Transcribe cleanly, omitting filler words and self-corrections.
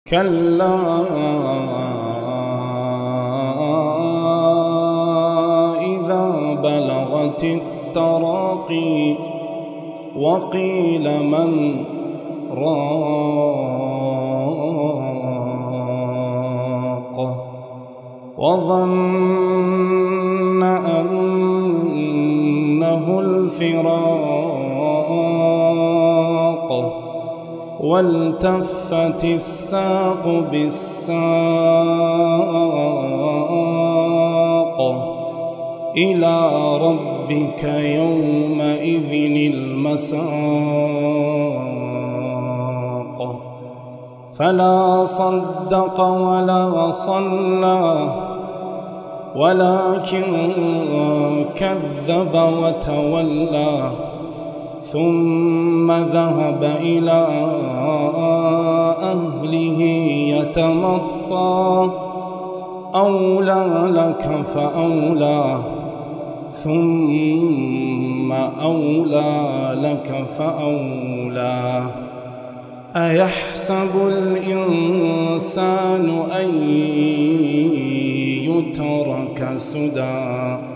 كلا إذا بلغت التراقي وقيل من راق وظن أنه الفراق والتفت الساق بالساق إلى ربك يومئذ المساق فلا صدق ولا صلى ولكن كذب وتولى ثم ذهب إلى أهله يتمطى أولى لك فأولى ثم أولى لك فأولى أيحسب الإنسان أن يترك سدى